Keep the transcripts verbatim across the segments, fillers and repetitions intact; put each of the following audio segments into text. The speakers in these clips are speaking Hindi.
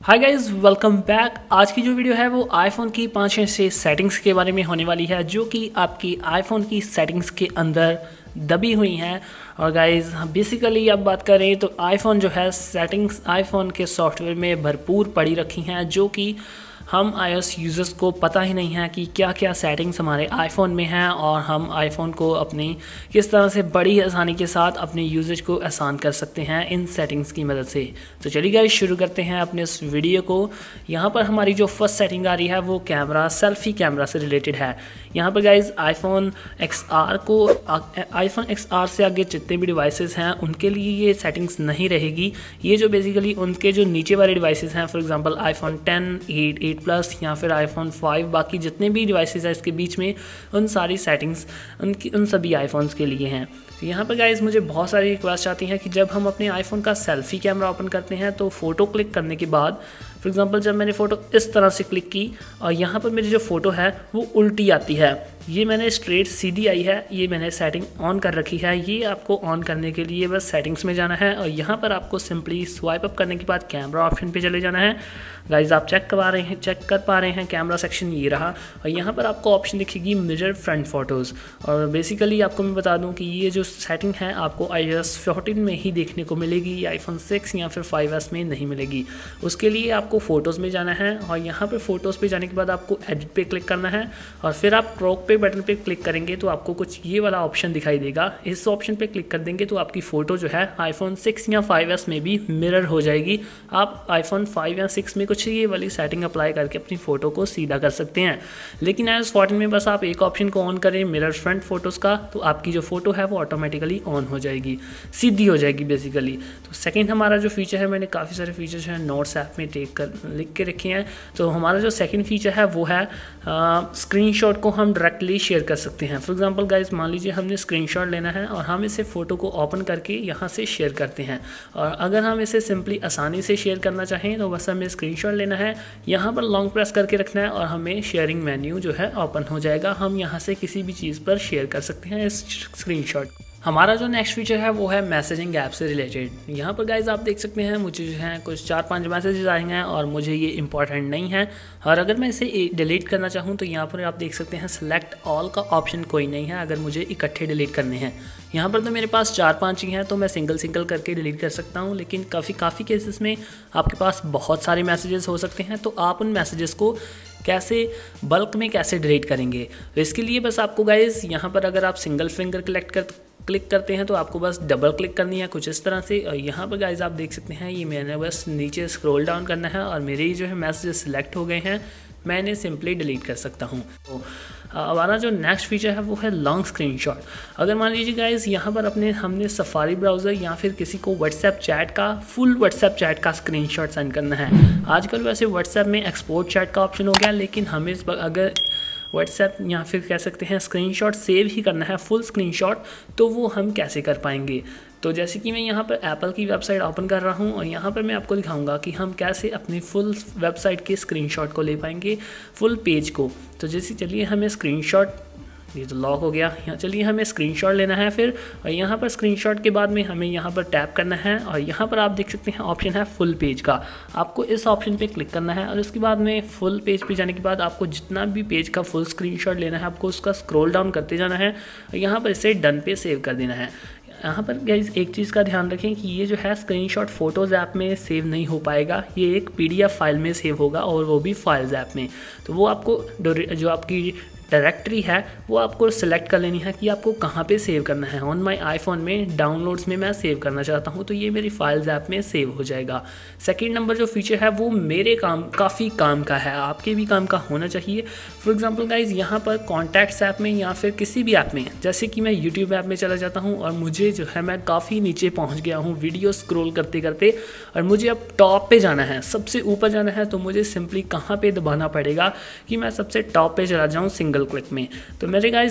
Hi guys, welcome back. आज की जो वीडियो है वो आईफोन की पाँच छः सेटिंग्स के बारे में होने वाली है, जो कि आपकी आईफोन की सेटिंग्स के अंदर दबी हुई हैं। और गाइस बेसिकली अब बात करें तो आईफोन जो है सेटिंग्स आईफोन के सॉफ्टवेयर में भरपूर पड़ी रखी हैं, जो कि हम आईओएस यूज़र्स को पता ही नहीं है कि क्या क्या सेटिंग्स हमारे आईफोन में हैं और हम आईफोन को अपनी किस तरह से बड़ी आसानी के साथ अपने यूजेज को आसान कर सकते हैं इन सेटिंग्स की मदद से। तो चलिए गाइस शुरू करते हैं अपने इस वीडियो को। यहाँ पर हमारी जो फर्स्ट सेटिंग आ रही है वो कैमरा सेल्फी कैमरा से रिलेटेड है। यहाँ पर गाइस आईफोन एक्स आर को आईफोन एक्स आर से आगे जितने भी डिवाइसेस हैं उनके लिए ये सेटिंग्स नहीं रहेगी। ये जो बेसिकली उनके जो नीचे वाले डिवाइसेस हैं, for example iPhone ten, eight, eight plus या फिर आईफोन फाइव, बाकी जितने भी डिवाइसेस हैं इसके बीच में, उन सारी सेटिंग्स उनकी उन सभी आईफोन्स के लिए हैं। तो यहाँ पर गाइस मुझे बहुत सारी रिक्वेस्ट आती हैं कि जब हम अपने आईफोन का सेल्फी कैमरा ओपन करते हैं तो फ़ोटो क्लिक करने के बाद, फॉर एग्जांपल जब मैंने फ़ोटो इस तरह से क्लिक की और यहाँ पर मेरी जो फ़ोटो है वो उल्टी आती है। ये मैंने स्ट्रेट सीधी आई है, ये मैंने सेटिंग ऑन कर रखी है। ये आपको ऑन करने के लिए बस सेटिंग्स में जाना है और यहाँ पर आपको सिंपली स्वाइप अप करने के बाद कैमरा ऑप्शन पे चले जाना है। गाइस आप चेक करवा रहे हैं चेक कर पा रहे हैं कैमरा सेक्शन ये रहा और यहाँ पर आपको ऑप्शन दिखेगी मिरर फ्रंट फ़ोटोज़। और बेसिकली आपको मैं बता दूँ कि ये जो सेटिंग है आपको आई ओ एस फोर्टीन में ही देखने को मिलेगी, आईफोन सिक्स या फिर फाइव एस में नहीं मिलेगी। उसके लिए आपको फ़ोटोज़ में जाना है और यहाँ पर फ़ोटोज़ पे जाने के बाद आपको एडिट पे क्लिक करना है और फिर आप क्रॉप पे बटन पे क्लिक करेंगे तो आपको कुछ ये वाला ऑप्शन दिखाई देगा। इस ऑप्शन पे क्लिक कर देंगे तो आपकी फ़ोटो जो है आईफोन सिक्स या फाइव एस में भी मिरर हो जाएगी। आप आईफोन फाइव या सिक्स में कुछ ये वाली सेटिंग अप्लाई करके अपनी फ़ोटो को सीधा कर सकते हैं, लेकिन आई ओ एस फोर्टीन में बस आप एक ऑप्शन को ऑन करें मिरर फ्रंट फोटोज़ का, तो आपकी जो फ़ोटो है वो ऑटोमेटिकली ऑन हो जाएगी, सीधी हो जाएगी बेसिकली। तो सेकेंड हमारा जो फीचर है, मैंने काफ़ी सारे फीचर्स हैं नोट्स ऐप में टेक कर लिख के रखे हैं। तो हमारा जो सेकेंड फीचर है वो है स्क्रीनशॉट को हम डायरेक्टली शेयर कर सकते हैं। फॉर एग्जांपल गाइस मान लीजिए हमने स्क्रीनशॉट लेना है और हम इसे फ़ोटो को ओपन करके यहाँ से शेयर करते हैं, और अगर हम इसे सिंपली आसानी से शेयर करना चाहें तो बस हमें स्क्रीनशॉट लेना है, यहाँ पर लॉन्ग प्रेस करके रखना है और हमें शेयरिंग मेन्यू जो है ओपन हो जाएगा। हम यहाँ से किसी भी चीज़ पर शेयर कर सकते हैं इस स्क्रीनशॉट। हमारा जो नेक्स्ट फीचर है वो है मैसेजिंग ऐप से रिलेटेड। यहाँ पर गाइज आप देख सकते हैं मुझे जो है कुछ चार पांच मैसेजेस आए हैं और मुझे ये इंपॉर्टेंट नहीं है, और अगर मैं इसे डिलीट करना चाहूँ तो यहाँ पर आप देख सकते हैं सेलेक्ट ऑल का ऑप्शन कोई नहीं है अगर मुझे इकट्ठे डिलीट करने हैं। यहाँ पर तो मेरे पास चार पाँच ही हैं तो मैं सिंगल सिंगल करके डिलीट कर सकता हूँ, लेकिन काफ़ी काफ़ी केसेस में आपके पास बहुत सारे मैसेजेस हो सकते हैं, तो आप उन मैसेजेस को कैसे बल्क में कैसे डिलीट करेंगे। तो इसके लिए बस आपको गाइज यहाँ पर अगर आप सिंगल फिंगर कलेक्ट कर क्लिक करते हैं तो आपको बस डबल क्लिक करनी है कुछ इस तरह से, और यहाँ पर गाइज आप देख सकते हैं ये मैंने बस नीचे स्क्रॉल डाउन करना है और मेरे जो है मैसेजेस सिलेक्ट हो गए हैं, मैं इन्हें सिंपली डिलीट कर सकता हूँ। तो हमारा जो नेक्स्ट फीचर है वो है लॉन्ग स्क्रीनशॉट। अगर मान लीजिए गाइस यहाँ पर अपने हमने सफारी ब्राउज़र या फिर किसी को व्हाट्सएप चैट का फुल व्हाट्सएप चैट का स्क्रीनशॉट सेंड करना है। आजकल वैसे व्हाट्सएप में एक्सपोर्ट चैट का ऑप्शन हो गया, लेकिन हमें अगर व्हाट्सएप या फिर कह सकते हैं स्क्रीनशॉट सेव ही करना है फुल स्क्रीनशॉट, तो वो हम कैसे कर पाएंगे। तो जैसे कि मैं यहाँ पर एप्पल की वेबसाइट ओपन कर रहा हूँ और यहाँ पर मैं आपको दिखाऊंगा कि हम कैसे अपनी फुल वेबसाइट के स्क्रीनशॉट को ले पाएंगे, फुल पेज को। तो जैसे चलिए हमें स्क्रीनशॉट, ये तो लॉक हो गया, यहाँ चलिए हमें स्क्रीनशॉट लेना है फिर, और यहाँ पर स्क्रीनशॉट के बाद में हमें यहाँ पर टैप करना है और यहाँ पर आप देख सकते हैं ऑप्शन है फुल पेज का। आपको इस ऑप्शन पे क्लिक करना है और उसके बाद में फुल पेज पे जाने के बाद आपको जितना भी पेज का फुल स्क्रीनशॉट लेना है आपको उसका स्क्रॉल डाउन करते जाना है और यहाँ पर इसे डन पे सेव कर देना है। यहाँ पर गाइस एक चीज़ का ध्यान रखें कि ये जो है स्क्रीनशॉट फ़ोटोज़ ऐप में सेव नहीं हो पाएगा, ये एक पीडीएफ फाइल में सेव होगा और वो भी फाइल्स ऐप में। तो वो आपको जो आपकी डायरेक्टरी है वो आपको सिलेक्ट कर लेनी है कि आपको कहाँ पे सेव करना है। ऑन माय आईफोन में डाउनलोड्स में मैं सेव करना चाहता हूँ तो ये मेरी फाइल्स ऐप में सेव हो जाएगा। सेकंड नंबर जो फीचर है वो मेरे काम काफ़ी काम का है, आपके भी काम का होना चाहिए। फॉर एग्जांपल गाइज यहाँ पर कॉन्टैक्ट्स ऐप में या फिर किसी भी ऐप में, जैसे कि मैं यूट्यूब ऐप में चला जाता हूँ और मुझे जो है मैं काफ़ी नीचे पहुँच गया हूँ वीडियो स्क्रोल करते करते और मुझे अब टॉप पे जाना है, सबसे ऊपर जाना है, तो मुझे सिंपली कहाँ पे दबाना पड़ेगा कि मैं सबसे टॉप पे चला जाऊँ सिंगल क्लिक में। तो मेरे गाइस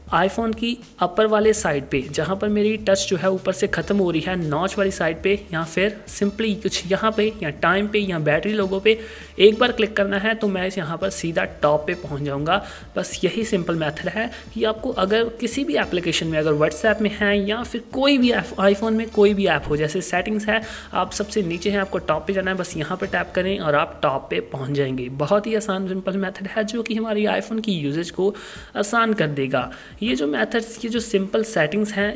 आईफोन की अपर वाले साइड पे जहाँ पर मेरी टच जो है ऊपर से ख़त्म हो रही है नॉच वाली साइड पे, या फिर सिंपली कुछ यहाँ पे या टाइम पे या बैटरी लोगो पे एक बार क्लिक करना है तो मैं यहाँ पर सीधा टॉप पे पहुँच जाऊँगा। बस यही सिंपल मेथड है कि आपको अगर किसी भी एप्लीकेशन में, अगर व्हाट्सएप में है या फिर कोई भी आईफोन में कोई भी ऐप हो, जैसे सेटिंग्स है, आप सबसे नीचे हैं, आपको टॉप पे जाना है, बस यहाँ पर टैप करें और आप टॉप पे पहुँच जाएंगे। बहुत ही आसान सिंपल मेथड है जो कि हमारी आईफोन की यूजेज को आसान कर देगा। ये जो मेथड्स, ये जो सिंपल सेटिंग्स हैं,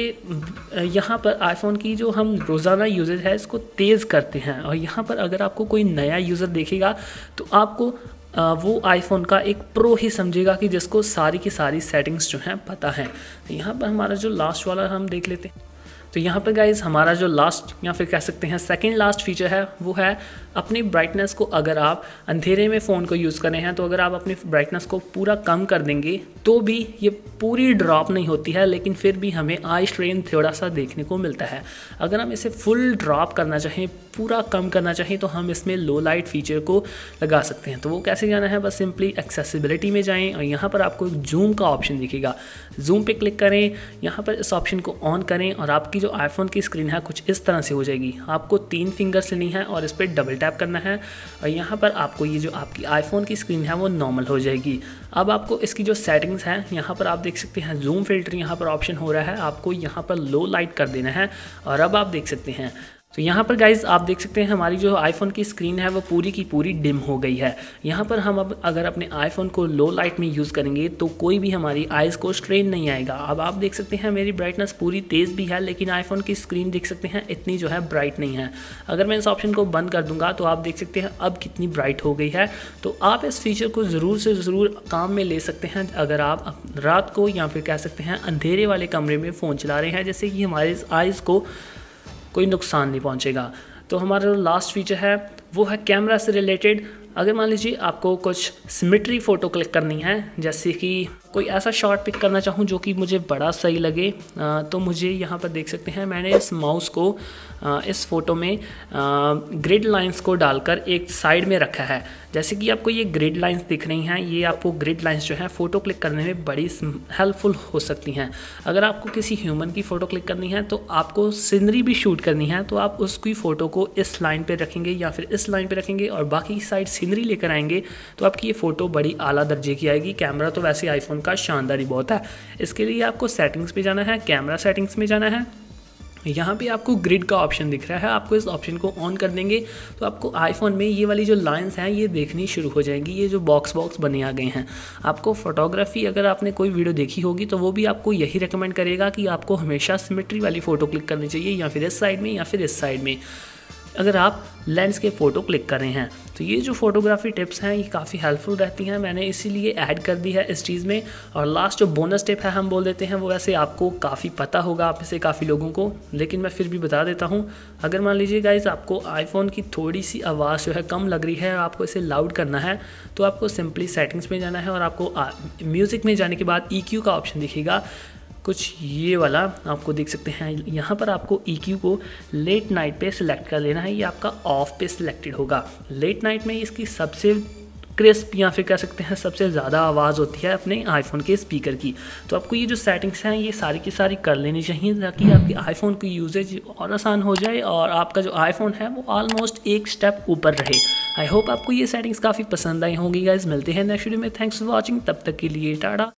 ये यहाँ पर आईफोन की जो हम रोज़ाना यूजेज है इसको तेज़ करते हैं। और यहाँ पर अगर आपको कोई नया यूज़र देखेगा तो आपको वो आईफोन का एक प्रो ही समझेगा कि जिसको सारी की सारी सेटिंग्स जो हैं पता है। तो यहाँ पर हमारा जो लास्ट वाला हम देख लेते हैं। तो यहाँ पर गाइज़ हमारा जो लास्ट या फिर कह सकते हैं सेकंड लास्ट फीचर है वो है अपनी ब्राइटनेस को, अगर आप अंधेरे में फ़ोन को यूज़ कर रहे हैं तो अगर आप अपनी ब्राइटनेस को पूरा कम कर देंगे तो भी ये पूरी ड्रॉप नहीं होती है, लेकिन फिर भी हमें आई स्ट्रेन थोड़ा सा देखने को मिलता है। अगर हम इसे फुल ड्रॉप करना चाहें, पूरा कम करना चाहें, तो हम इसमें लो लाइट फीचर को लगा सकते हैं। तो वो कैसे जाना है, बस सिंपली एक्सेसिबिलिटी में जाएँ और यहाँ पर आपको जूम का ऑप्शन दिखेगा, जूम पे क्लिक करें, यहाँ पर इस ऑप्शन को ऑन करें और आपकी जो आईफोन की स्क्रीन है कुछ इस तरह से हो जाएगी। आपको तीन फिंगर्स लेनी है और इस पर डबल टैप करना है और यहाँ पर आपको ये जो आपकी आईफोन की स्क्रीन है वो नॉर्मल हो जाएगी। अब आपको इसकी जो सेटिंग्स हैं यहाँ पर आप देख सकते हैं, जूम फिल्टर यहाँ पर ऑप्शन हो रहा है, आपको यहाँ पर लो लाइट कर देना है और अब आप देख सकते हैं। तो यहाँ पर गाइज़ आप देख सकते हैं हमारी जो आईफोन की स्क्रीन है वो पूरी की पूरी डिम हो गई है। यहाँ पर हम अब अगर अपने आईफोन को लो लाइट में यूज़ करेंगे तो कोई भी हमारी आइज़ को स्ट्रेन नहीं आएगा। अब आप देख सकते हैं मेरी ब्राइटनेस पूरी तेज़ भी है, लेकिन आईफोन की स्क्रीन देख सकते हैं इतनी जो है ब्राइट नहीं है। अगर मैं इस ऑप्शन को बंद कर दूंगा तो आप देख सकते हैं अब कितनी ब्राइट हो गई है। तो आप इस फीचर को ज़रूर से ज़रूर काम में ले सकते हैं अगर आप रात को या फिर कह सकते हैं अंधेरे वाले कमरे में फ़ोन चला रहे हैं, जैसे कि हमारे आइज़ को कोई नुकसान नहीं पहुंचेगा। तो हमारा जो लास्ट फीचर है वो है कैमरा से रिलेटेड। अगर मान लीजिए आपको कुछ सिमेट्री फ़ोटो क्लिक करनी है, जैसे कि कोई ऐसा शॉट पिक करना चाहूँ जो कि मुझे बड़ा सही लगे, तो मुझे यहाँ पर देख सकते हैं मैंने इस माउस को इस फ़ोटो में ग्रिड लाइंस को डालकर एक साइड में रखा है। जैसे कि आपको ये ग्रिड लाइंस दिख रही हैं, ये आपको ग्रिड लाइंस जो है फ़ोटो क्लिक करने में बड़ी हेल्पफुल हो सकती हैं। अगर आपको किसी ह्यूमन की फ़ोटो क्लिक करनी है तो आपको सीनरी भी शूट करनी है, तो आप उसकी फ़ोटो को इस लाइन पे रखेंगे या फिर इस लाइन पे रखेंगे और बाकी साइड सीनरी लेकर आएंगे तो आपकी ये फ़ोटो बड़ी आला दर्जे की आएगी। कैमरा तो वैसे आईफोन का शानदार ही बहुत है। इसके लिए आपको सेटिंग्स पे जाना है, कैमरा सेटिंग्स में जाना है, यहाँ पे आपको ग्रिड का ऑप्शन दिख रहा है, आपको इस ऑप्शन को ऑन कर देंगे तो आपको आईफोन में ये वाली जो लाइंस हैं ये देखनी शुरू हो जाएंगी। ये जो बॉक्स बॉक्स बने आ गए हैं, आपको फोटोग्राफी अगर आपने कोई वीडियो देखी होगी तो वो भी आपको यही रिकमेंड करेगा कि आपको हमेशा सिमेट्री वाली फ़ोटो क्लिक करनी चाहिए, या फिर इस साइड में या फिर इस साइड में, अगर आप लेंस के फ़ोटो क्लिक कर रहे हैं। तो ये जो फोटोग्राफी टिप्स हैं ये काफ़ी हेल्पफुल रहती हैं, मैंने इसीलिए ऐड कर दी है इस चीज़ में। और लास्ट जो बोनस टिप है हम बोल देते हैं, वो वैसे आपको काफ़ी पता होगा आप में से काफ़ी लोगों को, लेकिन मैं फिर भी बता देता हूँ। अगर मान लीजिए गाइस आपको आईफोन की थोड़ी सी आवाज़ जो है कम लग रही है, आपको इसे लाउड करना है, तो आपको सिंपली सेटिंग्स में जाना है और आपको म्यूज़िक में जाने के बाद ई क्यू का ऑप्शन दिखेगा कुछ ये वाला, आपको देख सकते हैं यहाँ पर आपको ई क्यू को लेट नाइट पे सिलेक्ट कर लेना है। ये आपका ऑफ पे सिलेक्टेड होगा। लेट नाइट में इसकी सबसे क्रिस्प या फिर कह सकते हैं सबसे ज़्यादा आवाज़ होती है अपने आईफोन के स्पीकर की। तो आपको ये जो सेटिंग्स हैं ये सारी की सारी कर लेनी चाहिए ताकि आपकी आईफोन की यूजेज और आसान हो जाए और आपका जो आईफोन है वो ऑलमोस्ट एक स्टेप ऊपर रहे। आई होप आपको ये सेटिंग्स काफ़ी पसंद आई होंगी गाइज। मिलते हैं नेक्स्ट वीडियो में। थैंक्स फॉर वॉचिंग, तब तक के लिए टाटा।